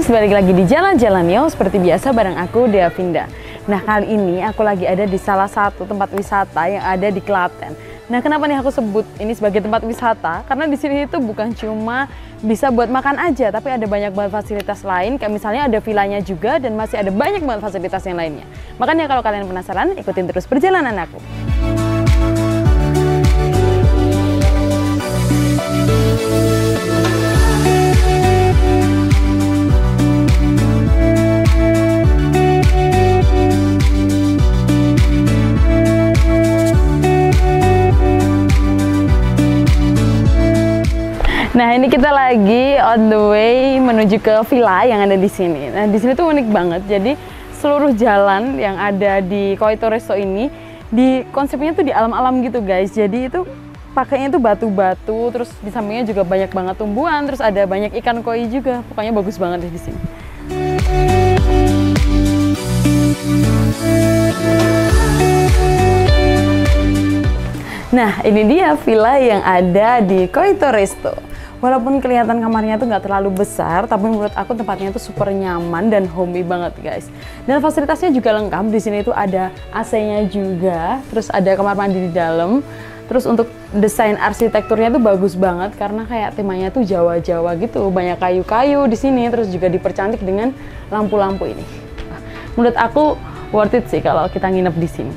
balik lagi di Jalan-Jalan Yo. Seperti biasa bareng aku, Dea Vinda. Nah, kali ini aku lagi ada di salah satu tempat wisata yang ada di Klaten. Nah, kenapa nih aku sebut ini sebagai tempat wisata? Karena di sini itu bukan cuma bisa buat makan aja, tapi ada banyak banget fasilitas lain. Kayak misalnya ada villanya juga dan masih ada banyak banget fasilitas yang lainnya. Makanya kalau kalian penasaran, ikutin terus perjalanan aku. Nah, ini kita lagi on the way menuju ke villa yang ada di sini. Nah, di sini tuh unik banget. Jadi seluruh jalan yang ada di Koito Resto ini di konsepnya tuh di alam-alam gitu, guys. Jadi itu pakainya tuh batu-batu, terus di sampingnya juga banyak banget tumbuhan, terus ada banyak ikan koi juga. Pokoknya bagus banget deh di sini. Nah, ini dia villa yang ada di Koito Resto. Walaupun kelihatan kamarnya tuh nggak terlalu besar, tapi menurut aku tempatnya tuh super nyaman dan homey banget, guys. Dan fasilitasnya juga lengkap. Di sini tuh ada AC-nya juga, terus ada kamar mandi di dalam. Terus untuk desain arsitekturnya tuh bagus banget karena kayak temanya tuh Jawa-Jawa gitu. Banyak kayu-kayu di sini, terus juga dipercantik dengan lampu-lampu ini. Nah, menurut aku worth it sih kalau kita nginep di sini.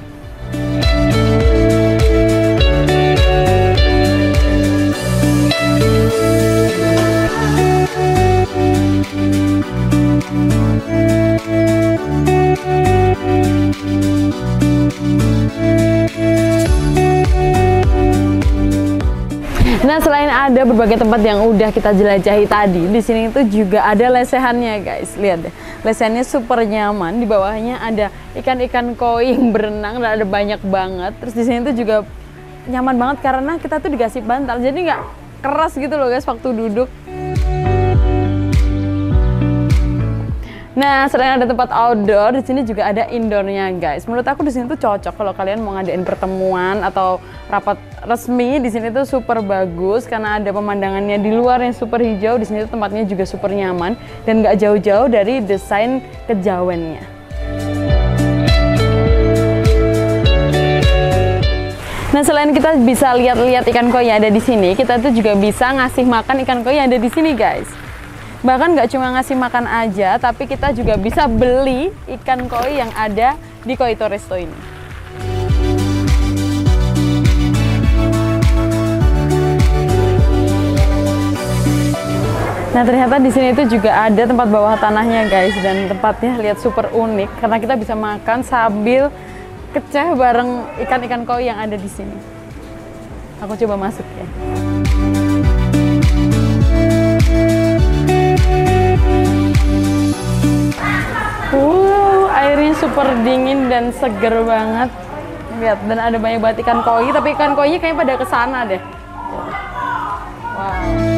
Nah, selain ada berbagai tempat yang udah kita jelajahi tadi, di sini itu juga ada lesehannya, guys. Lihat deh, lesehannya super nyaman. Di bawahnya ada ikan-ikan koi yang berenang dan ada banyak banget. Terus di sini tuh juga nyaman banget karena kita tuh dikasih bantal, jadi nggak keras gitu loh, guys, waktu duduk. Nah, selain ada tempat outdoor, di sini juga ada indoornya, guys. Menurut aku di sini tuh cocok kalau kalian mau ngadain pertemuan atau rapat resmi. Di sini tuh super bagus karena ada pemandangannya di luar yang super hijau. Di sini tuh tempatnya juga super nyaman dan nggak jauh-jauh dari desain kejawennya. Nah, selain kita bisa lihat-lihat ikan koi yang ada di sini, kita tuh juga bisa ngasih makan ikan koi yang ada di sini, guys. Bahkan nggak cuma ngasih makan aja, tapi kita juga bisa beli ikan koi yang ada di Koito Resto ini. Nah, ternyata di sini itu juga ada tempat bawah tanahnya, guys, dan tempatnya lihat super unik karena kita bisa makan sambil keceh bareng ikan-ikan koi yang ada di sini. Aku coba masuk ya. Airnya super dingin dan seger banget. Lihat, dan ada banyak banget ikan koi, tapi ikan koinya kayaknya pada kesana deh. Wow.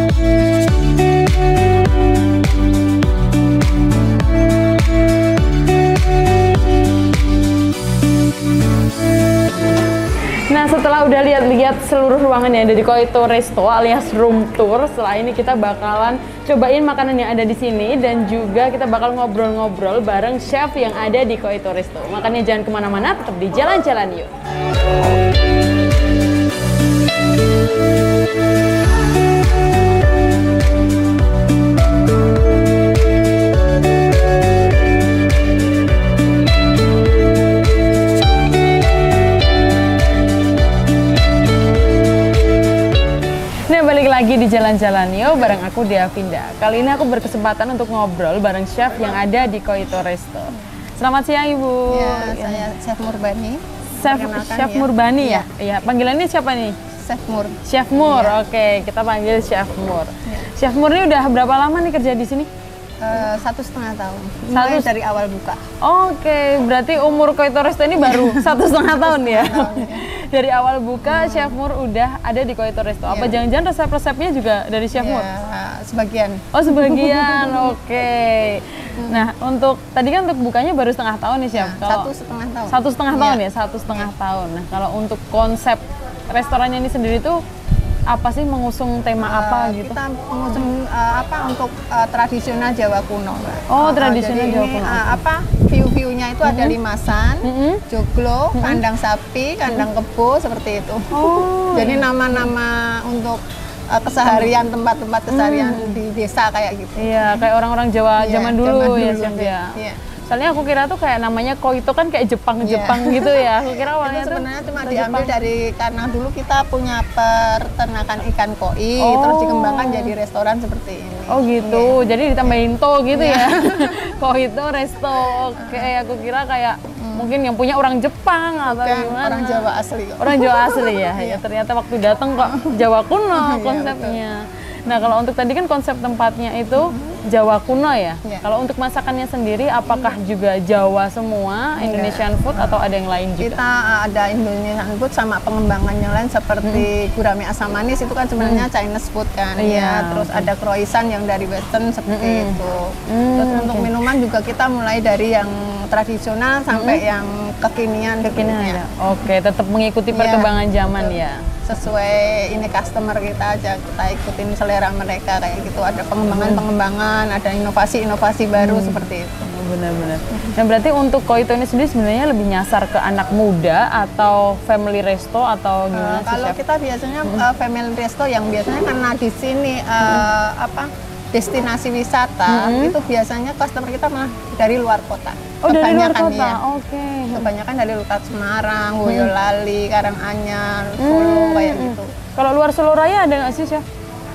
Nah, setelah udah lihat-lihat seluruh ruangan yang ada di Koito Resto alias room tour, setelah ini kita bakalan cobain makanan yang ada di sini dan juga kita bakal ngobrol-ngobrol bareng chef yang ada di Koito Resto. Makanya jangan kemana-mana, tetap di Jalan-Jalan Yuk. Lagi di Jalan-Jalan Yo bareng aku, Dea Vinda. Kali ini aku berkesempatan untuk ngobrol bareng chef yang ada di Koito Resto. Selamat siang, Ibu. Ya, saya Chef Murbani. Chef Murbani ya? Iya. Panggilannya siapa nih? Chef Mur. Chef Mur. Ya. Oke, kita panggil Chef Mur. Ya. Chef Mur ini udah berapa lama nih kerja di sini? 1,5 tahun. Mulai dari awal buka. Oke, berarti umur Koito Resto ini baru 1,5 tahun ya? Dari awal buka, Chef Mur udah ada di Koito Resto. Apa jangan-jangan resep-resepnya juga dari Chef Mur? Sebagian. Oh, sebagian. Oke. Nah, untuk tadi kan untuk bukanya baru setengah tahun nih, Chef. Kalau 1,5 tahun. 1,5 tahun ya, 1,5 tahun. Nah, kalau untuk konsep restorannya ini sendiri tuh apa sih, mengusung tema apa gitu? Kita mengusung untuk tradisional Jawa kuno, Mbak. Oh, tradisional jadi Jawa ini, kuno. view-viewnya itu ada limasan, joglo, kandang sapi, kandang kebo, seperti itu. Oh, Jadi nama-nama untuk keseharian, tempat-tempat keseharian di desa kayak gitu. Iya, kayak orang-orang Jawa Iya, zaman dulu ya, Chef iya. ya. Iya. Soalnya aku kira tuh kayak namanya Koito kan kayak Jepang-Jepang gitu ya. Aku kira Itu awalnya tuh sebenarnya cuma Jepang. diambil dari karena dulu kita punya peternakan ikan koi, Oh. terus dikembangkan jadi restoran seperti ini. Oh gitu, jadi ditambahin to gitu ya. Koito resto. Oke, aku kira kayak mungkin yang punya orang Jepang atau Bukan, gimana. orang Jawa asli kok. Orang Jawa asli ya. Ya ternyata waktu datang kok Jawa kuno Iya, konsepnya. Nah, kalau untuk tadi kan konsep tempatnya itu Jawa kuno ya. Iya. Kalau untuk masakannya sendiri apakah juga Jawa semua, Indonesian food atau ada yang lain juga? Kita ada Indonesian food sama pengembangan yang lain seperti gurame asam manis itu kan sebenarnya Chinese food kan. Iya, Ya, terus ada croissant yang dari Western seperti itu. Terus untuk minuman juga kita mulai dari yang tradisional sampai yang kekinian. Kekinian ya. Oke, tetap mengikuti Iya, perkembangan zaman betul. ya. Sesuai ini customer kita aja, kita ikutin selera mereka kayak gitu. Ada pengembangan-pengembangan, ada inovasi-inovasi baru seperti itu. Benar-benar. Nah, berarti untuk Koito ini sendiri sebenarnya lebih nyasar ke anak muda atau family resto atau gimana sih, Kalau Chef? kita biasanya family resto yang biasanya karena di sini destinasi wisata itu biasanya customer kita malah dari luar kota. Oh, dari luar Kebanyakan, kota. iya. Oke. Kebanyakan dari luar Semarang, Boyolali, Karanganyar, Solo kayak gitu. Kalau luar Solo Raya ada nggak sih, Chef?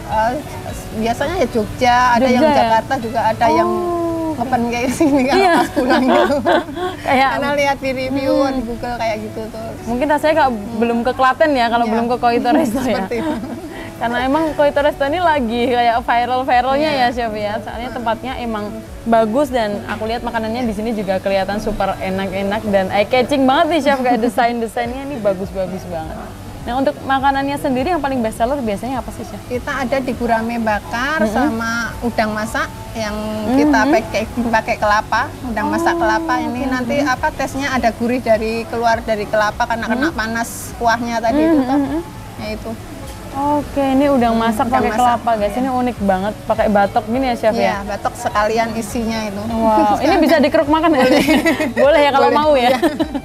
Biasanya ya Jogja, ada yang Jogja ya? Jakarta juga ada yang open kayak sini kalau Iya. pas pulang gitu. Kayak Karena lihat di review di Google kayak gitu tuh. mungkin rasanya kalau belum ke Klaten ya, kalau Iya. belum ke Koito Resto ya. Seperti itu. Karena emang Koito Resto ini lagi kayak viral-viralnya ya, Chef ya. Soalnya tempatnya emang bagus dan aku lihat makanannya di sini juga kelihatan super enak-enak dan eye catching banget nih, Chef. Kayak desainnya ini bagus-bagus banget. Nah, untuk makanannya sendiri yang paling best seller biasanya apa sih, Chef? Kita ada di gurame bakar sama udang masak yang kita pakai kelapa, udang masak kelapa ini nanti tesnya ada gurih keluar dari kelapa karena kena panas kuahnya tadi itu kan. Ya itu. Oke, ini udang masak udang pakai masak, kelapa, guys. Ini unik banget, pakai batok gini ya, Chef Iya, ya. batok sekalian isinya itu. Wow, ini bisa dikeruk makan ya? Boleh ya kalau Boleh, mau ya. iya.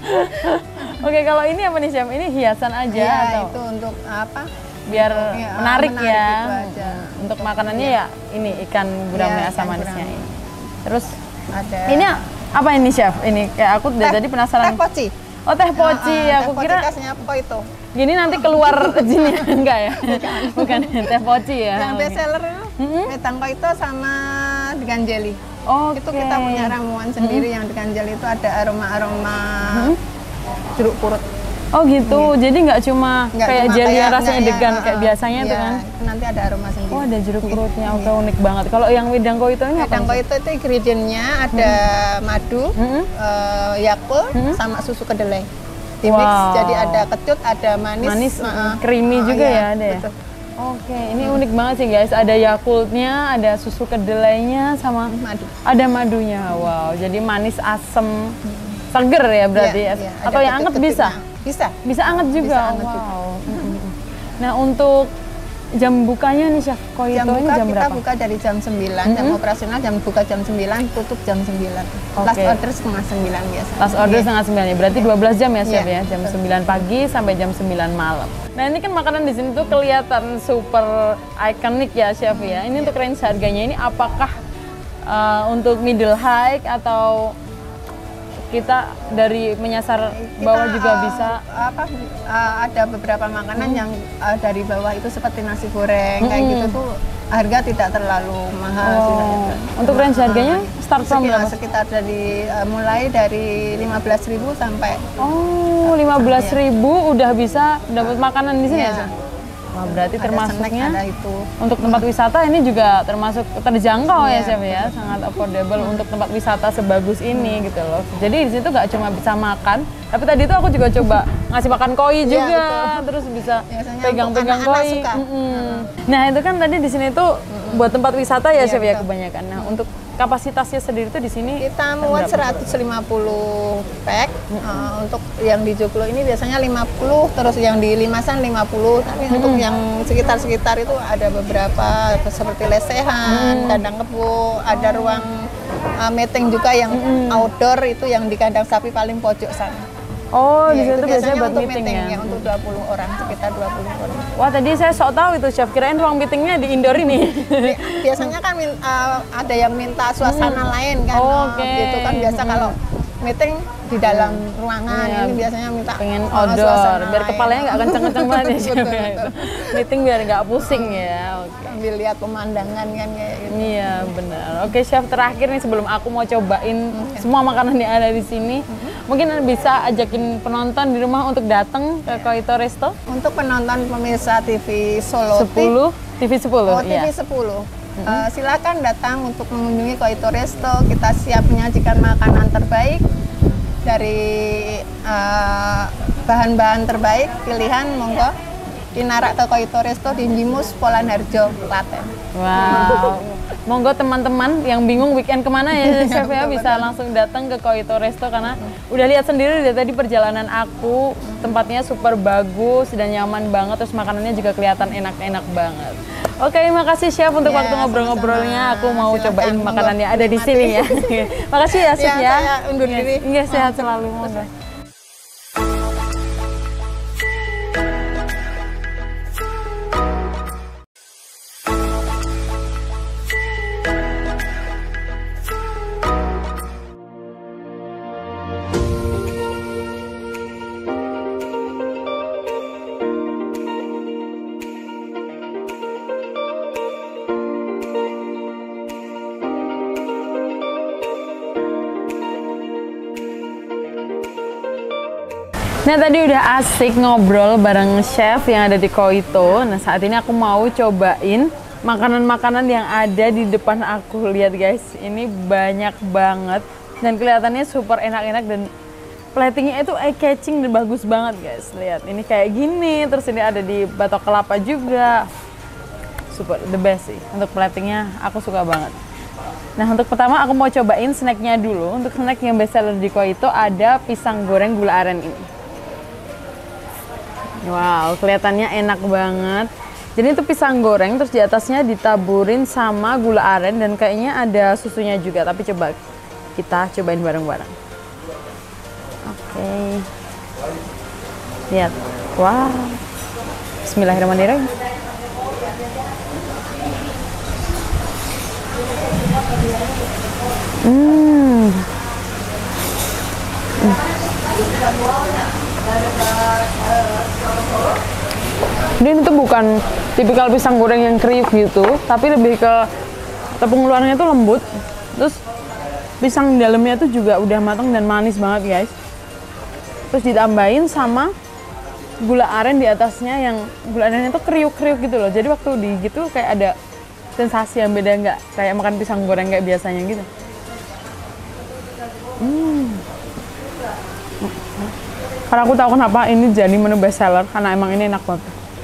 Oke, kalau ini apa nih, Chef? Ini hiasan aja Ya, atau itu untuk apa? biar Iya, menarik, menarik ya. itu aja. Untuk makanannya ya ini ikan gurame Iya, asam ikan manisnya gurame. ini. Terus Ada. ini apa ini, Chef? Ini kayak aku dari tadi penasaran. Teh poci. Oh, teh poci. Aku teh kira poci khasnya Koito. gini nanti keluar sini enggak ya? Bukan teh poci ya. Yang best seller wedang Koito sama dengan jelly. Oke. Itu kita punya ramuan sendiri yang dengan jelly itu ada aroma-aroma jeruk purut. Oh gitu, jadi nggak cuma Nggak kayak cuma jelly yang kayak- rasanya nggak, degan ya, kayak biasanya tuh iya, kan. itu nanti ada aroma sendiri. Oh, ada jeruk purutnya, oke, unik banget. Kalau yang wedang Koito ini apa? Wedang Koito itu ingredientnya ada madu, Yakult, sama susu kedelai. Di mix, Wow. jadi ada kecut, ada manis, Manis, creamy juga iya, ya ada ya? betul. Oke, ini unik banget sih, guys. Ada Yakultnya, ada susu kedelainya, sama Madu. ada madunya. Wow, jadi manis, asem, seger ya berarti Iya, ya? iya, Atau ada yang anget bisa? kecut-kecutnya. Bisa. Bisa anget juga? Bisa anget juga. Wow. Nah, untuk jam bukanya nih, Chef, Koito Jam ini buka jam kita berapa? buka dari jam 9, jam operasional jam buka jam 9, tutup jam 9. Last Oke. order setengah 9 biasa. Last order setengah 9 ya, berarti 12 jam ya, Chef Iya, ya? Jam 9 pagi sampai jam 9 malam. Nah, ini kan makanan di sini tuh kelihatan super ikonik ya, Chef ya. Ini untuk range harganya ini apakah untuk middle high atau kita dari menyasar bawah juga bisa? Ada beberapa makanan yang dari bawah itu seperti nasi goreng kayak gitu tuh harga tidak terlalu mahal sih. Untuk range harganya start from berapa? Sekitar dari mulai dari 15.000 sampai Oh, 15.000 udah bisa dapat makanan di sini ya, Iya. Chef? Wah, berarti ada termasuknya snack, ada itu. untuk tempat wisata ini juga termasuk terjangkau ya, Iya, Chef ya, sangat affordable untuk tempat wisata sebagus ini gitu loh. Jadi di situ nggak cuma bisa makan, tapi tadi itu aku juga coba ngasih makan koi Iya, juga, betul. terus bisa Biasanya pegang-pegang untuk anak-anak koi. suka. Nah itu kan tadi di sini tuh buat tempat wisata ya, Iya, Chef ya betul. kebanyakan. Nah untuk kapasitasnya sendiri tuh di sini Kita muat 150 pack. Untuk yang di Joglo ini biasanya 50, terus yang di Limasan 50. Tapi untuk yang sekitar-sekitar itu ada beberapa seperti lesehan, kandang kebo, ada ruang meeting juga yang outdoor itu yang di kandang sapi paling pojok sana. Oh, di Ya, situ itu biasanya buat untuk meeting ya. ya, untuk 20 orang, sekitar 20 orang. Wah, tadi saya sok tahu itu chef, kirain ruang meetingnya di indoor ini. Biasanya kan ada yang minta suasana lain kan, Oke. gitu kan biasa kalau meeting di dalam ruangan, Iya, ini biasanya minta pengen suasana outdoor biar lain. kepalanya nggak kenceng-kenceng banget ya chef. Betul, ya. betul. Meeting biar nggak pusing ya. Oke. Sambil lihat pemandangan kan kayak gitu. Iya benar. Oke chef, terakhir nih sebelum aku mau cobain semua makanan yang ada di sini, mungkin Anda bisa ajakin penonton di rumah untuk datang ke Koito Resto. Untuk penonton pemirsa TV Solo 10 TV 10. Oh, Iya. TV 10. Silakan datang untuk mengunjungi Koito Resto. Kita siap menyajikan makanan terbaik dari bahan-bahan terbaik pilihan, monggo dinarak ke Koito Resto di Njimus, Polanharjo, Klaten. Wow. Monggo teman-teman yang bingung weekend kemana ya chef ya, bisa langsung datang ke Koito Resto karena udah lihat sendiri dari tadi perjalanan aku, tempatnya super bagus dan nyaman banget, terus makanannya juga kelihatan enak-enak banget. Oke, makasih chef untuk Ya, waktu ngobrol-ngobrolnya. Aku mau Silakan, cobain monggo, makanan yang ada di sini ya. Makasih ya chef ya. Saya undur diri. Iya, sehat selalu. Monggo. Nah tadi udah asik ngobrol bareng chef yang ada di Koito. Nah saat ini aku mau cobain makanan-makanan yang ada di depan aku. Lihat guys, ini banyak banget dan kelihatannya super enak-enak dan platingnya itu eye catching dan bagus banget guys. Lihat, ini kayak gini, terus ini ada di batok kelapa juga. Super, the best sih. Untuk platingnya aku suka banget. Nah untuk pertama aku mau cobain snacknya dulu. Untuk snack yang best seller di Koito ada pisang goreng gula aren ini. Wow, kelihatannya enak banget. Jadi itu pisang goreng, terus di atasnya ditaburin sama gula aren dan kayaknya ada susunya juga. Tapi coba kita cobain bareng-bareng. Oke. Lihat, wow. Bismillahirrahmanirrahim. Ini tuh bukan tipikal pisang goreng yang kriuk gitu, tapi lebih ke tepung luarnya tuh lembut. Terus pisang di dalamnya tuh juga udah matang dan manis banget guys. Terus ditambahin sama gula aren di atasnya, yang gula arennya tuh kriuk-kriuk gitu loh. Jadi waktu digigit tuh kayak ada sensasi yang beda, nggak kayak makan pisang goreng kayak biasanya gitu. Karena aku tahu kenapa ini jadi menu best seller, karena emang ini enak banget.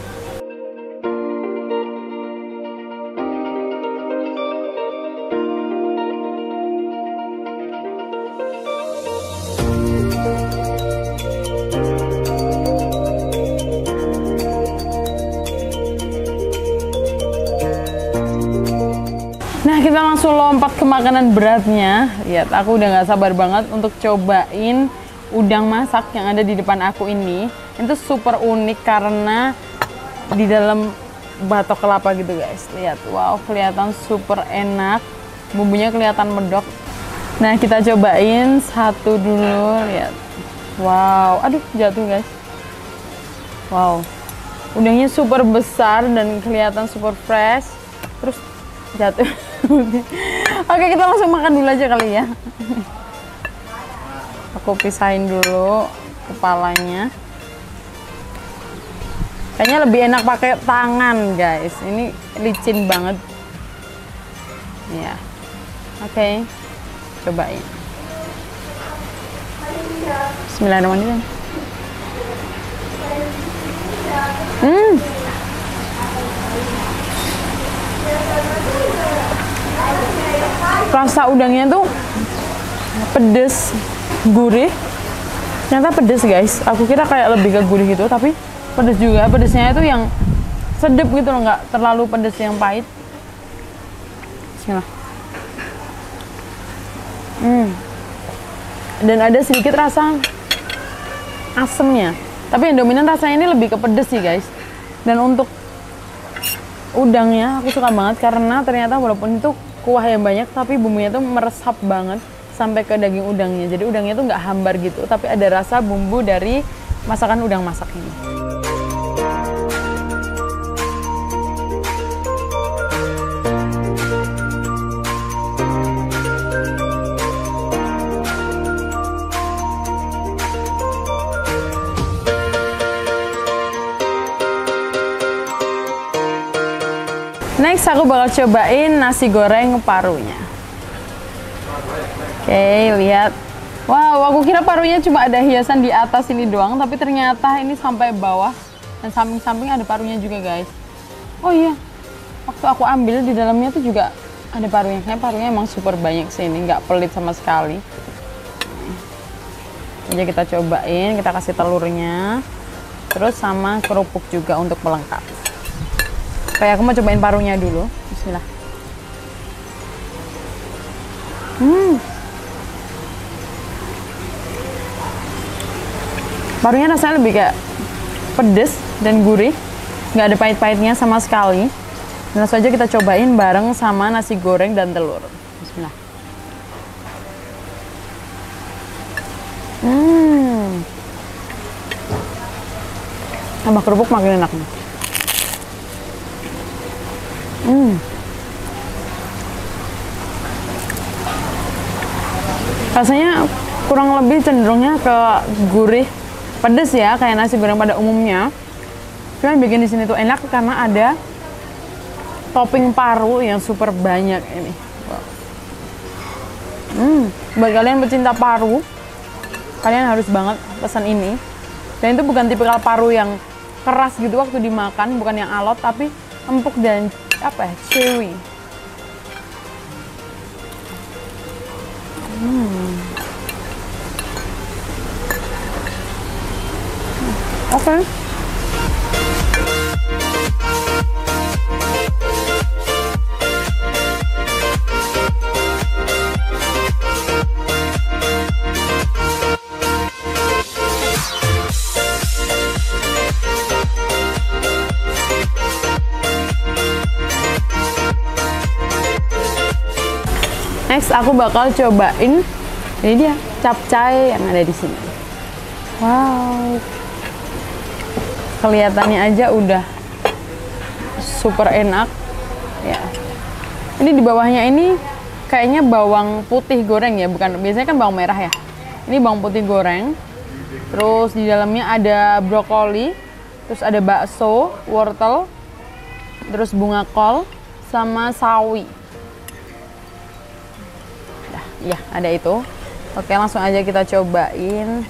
Nah kita langsung lompat ke makanan beratnya. Lihat, aku udah nggak sabar banget untuk cobain udang masak yang ada di depan aku ini. Itu super unik karena di dalam batok kelapa gitu guys. Lihat, wow, kelihatan super enak, bumbunya kelihatan medok. Nah kita cobain satu dulu. Lihat, wow, aduh jatuh guys. Wow, udangnya super besar dan kelihatan super fresh. Terus jatuh. Oke, kita langsung makan dulu aja kali ya. Aku pisahin dulu kepalanya. Kayaknya lebih enak pakai tangan, guys. Ini licin banget. Ya. Oke. Cobain. Bismillahirrahmanirrahim. rasa udangnya tuh pedes, gurih. Ternyata pedes guys. Aku kira kayak lebih ke gurih gitu, tapi pedes juga. Pedesnya itu yang sedep gitu loh, nggak terlalu pedes yang pahit. Bismillah. Dan ada sedikit rasa asemnya. Tapi yang dominan rasanya ini lebih ke pedes sih guys. Dan untuk udangnya aku suka banget karena ternyata walaupun itu kuah yang banyak, tapi bumbunya tuh meresap banget sampai ke daging udangnya. Jadi udangnya tuh nggak hambar gitu, tapi ada rasa bumbu dari masakan udang masak ini. Next aku bakal cobain nasi goreng parunya. Oke, lihat. Wow, aku kira parunya cuma ada hiasan di atas ini doang, tapi ternyata ini sampai bawah dan samping-samping ada parunya juga, guys. Oh iya, waktu aku ambil di dalamnya tuh juga ada parunya. Kayaknya parunya emang super banyak sih ini, nggak pelit sama sekali. Jadi kita cobain, kita kasih telurnya, terus sama kerupuk juga untuk melengkapi. Kayak aku mau cobain parunya dulu. Bismillah. Parunya rasanya lebih kayak pedes dan gurih, nggak ada pahit-pahitnya sama sekali. Dan langsung aja kita cobain bareng sama nasi goreng dan telur. Bismillah. Tambah kerupuk makin enak nih. Rasanya kurang lebih cenderungnya ke gurih pedes ya, kayak nasi goreng pada umumnya. Cuma yang bikin di sini tuh enak karena ada topping paru yang super banyak ini. Buat kalian pecinta paru, kalian harus banget pesan ini. Dan itu bukan tipikal paru yang keras gitu waktu dimakan, bukan yang alot, tapi empuk dan apa ya, chewy. Oke. Next aku bakal cobain ini dia capcay yang ada di sini. Wow, kelihatannya aja udah super enak ya. Ini di bawahnya ini kayaknya bawang putih goreng ya, bukan, biasanya kan bawang merah ya. Ini bawang putih goreng. Terus di dalamnya ada brokoli, terus ada bakso, wortel, terus bunga kol sama sawi. Iya, ada itu. Oke, langsung aja kita cobain.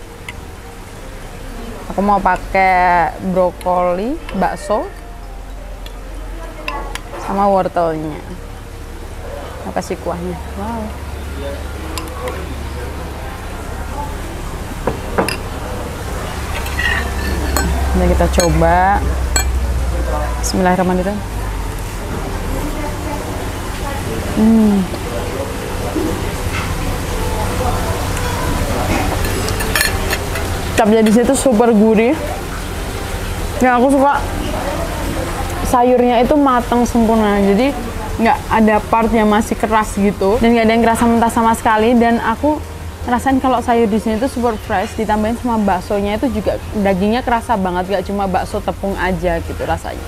Aku mau pakai brokoli, bakso, sama wortelnya. Mau kasih kuahnya. Wow. Nah, kita coba. Bismillahirrahmanirrahim. Capnya di situ super gurih. Yang aku suka sayurnya itu matang sempurna. Jadi nggak ada part yang masih keras gitu, dan nggak ada yang kerasa mentah sama sekali. Dan aku ngerasain kalau sayur di sini tuh super fresh, ditambahin sama baksonya itu juga dagingnya kerasa banget, nggak cuma bakso tepung aja gitu rasanya.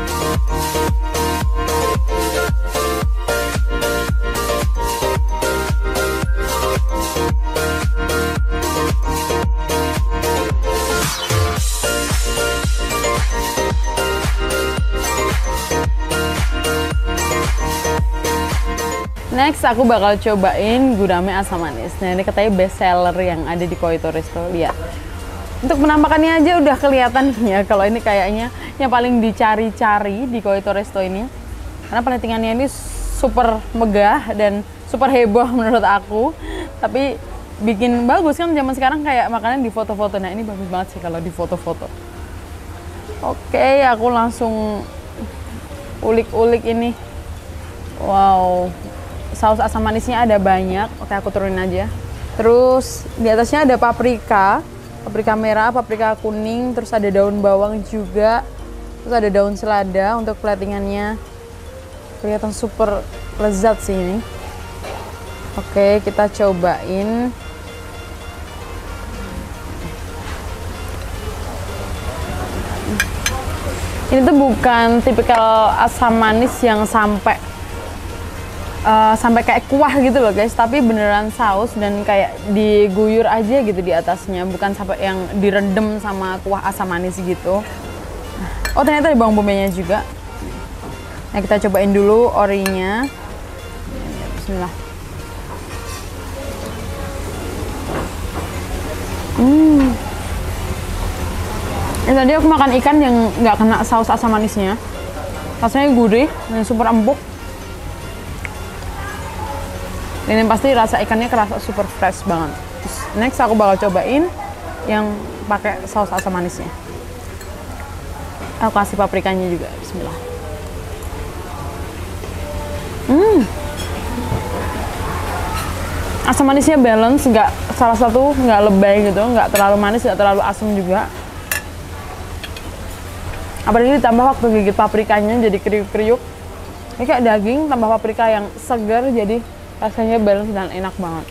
Next aku bakal cobain gurame asam manis. Nah, ini katanya best seller yang ada di Koito Resto. Lihat. Untuk penampakannya aja udah kelihatan ya kalau ini kayaknya yang paling dicari-cari di Koito Resto ini. Karena platingannya ini super megah dan super heboh menurut aku. Tapi bikin bagus kan zaman sekarang kayak makanan di foto-foto. Nah ini bagus banget sih kalau di foto-foto. Oke, aku langsung ulik-ulik ini. Wow, saus asam manisnya ada banyak. Oke, aku turunin aja. Terus di atasnya ada paprika merah, paprika kuning, terus ada daun bawang juga. Terus ada daun selada untuk platingannya. Kelihatan super lezat sih ini. Oke, kita cobain. Ini tuh bukan tipikal asam manis yang sampai kayak kuah gitu loh guys, tapi beneran saus dan kayak diguyur aja gitu di atasnya, bukan sampai yang direndam sama kuah asam manis gitu. Oh ternyata ada bawang bombaynya juga. Nah kita cobain dulu orinya. Bismillah. Ini tadi aku makan ikan yang nggak kena saus asam manisnya. Rasanya gurih dan super empuk. Dan yang pasti rasa ikannya kerasa super fresh banget. Terus next aku bakal cobain yang pakai saus asam manisnya. Aku kasih paprikanya juga. Bismillah. Asam manisnya balance, nggak salah satu nggak lebay gitu, nggak terlalu manis, nggak terlalu asam juga. Apalagi ditambah waktu gigit paprikanya jadi kriuk-kriuk. Ini kayak daging tambah paprika yang segar, jadi rasanya balance dan enak banget.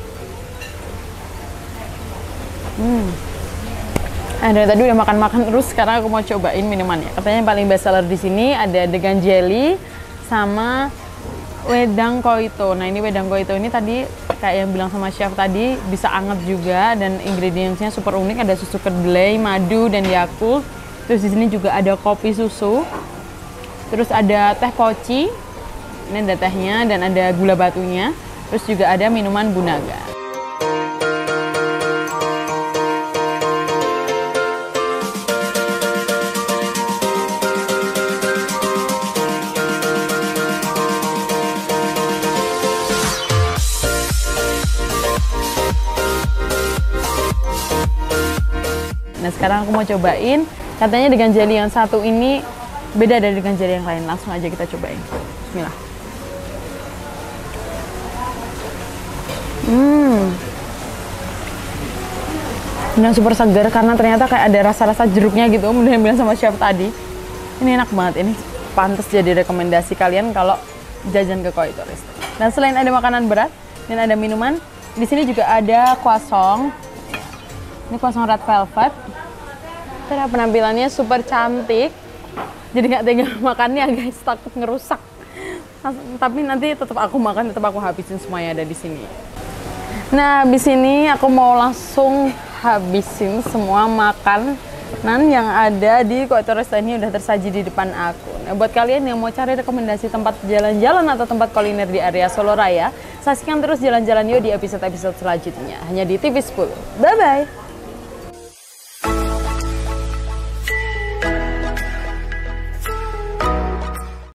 Dari tadi udah makan-makan terus, sekarang aku mau cobain minumannya. Katanya yang paling best seller di sini ada degan jelly sama wedang koito. Nah ini wedang koito ini tadi kayak yang bilang sama chef tadi bisa anget juga dan ingredientsnya super unik. Ada susu kedelai, madu dan Yakult. Terus di sini juga ada kopi susu. Terus ada teh poci. Ini ada tehnya dan ada gula batunya. Terus juga ada minuman bunaga. Nah sekarang aku mau cobain, katanya dengan jelly yang satu ini beda dari dengan jelly yang lain. Langsung aja kita cobain. Bismillah. Benar super segar karena ternyata kayak ada rasa-rasa jeruknya gitu. Kemudian bilang sama chef tadi, ini enak banget. Ini pantas jadi rekomendasi kalian kalau jajan ke Koito Resto. Dan selain ada makanan berat dan ada minuman, di sini juga ada croissant. Ini croissant red velvet. Karena penampilannya super cantik. Jadi nggak tega makannya guys, takut ngerusak. Tapi nanti tetap aku makan, tetap aku habisin semuanya ada di sini. Nah, habis ini aku mau langsung habisin semua makanan yang ada di Koito Resto ini udah tersaji di depan aku. Nah, buat kalian yang mau cari rekomendasi tempat jalan-jalan atau tempat kuliner di area Solo Raya, saksikan terus Jalan-Jalan Yo di episode-episode selanjutnya hanya di TV10. Bye bye.